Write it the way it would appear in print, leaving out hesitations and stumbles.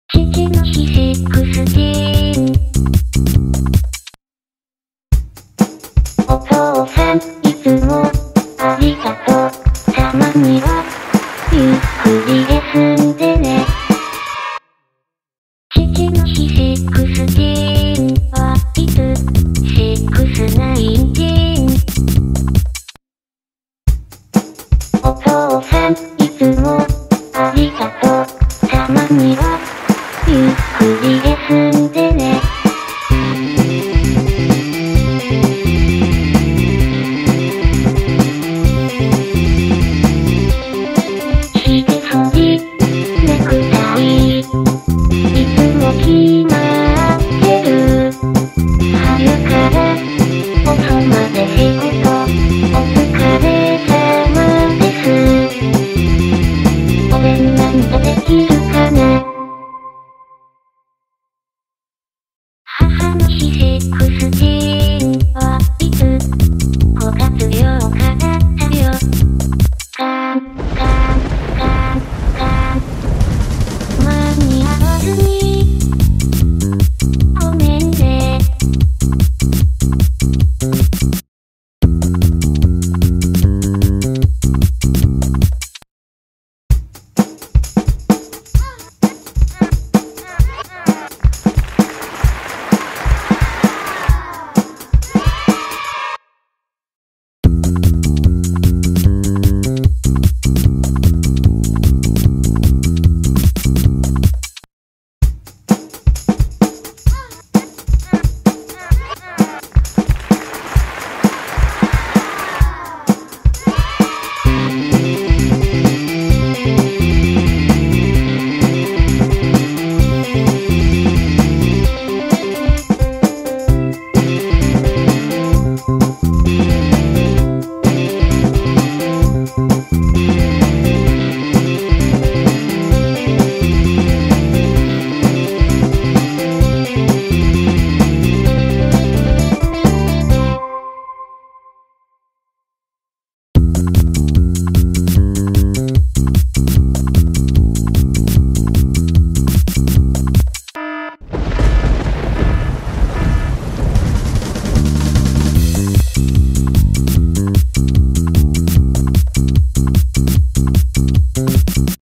父の日16。お父さん、いつも、ありがとう。たまには、ゆっくり休んでね。父の日16は、いつ、619。お父さん、いつも、ありがとう。たまには、ゆっくり休んでね。ひげ剃り、ネクタイ、いつも決まってる。春から遅まで仕事、お疲れ様です。俺に何とできるかな。母の日16。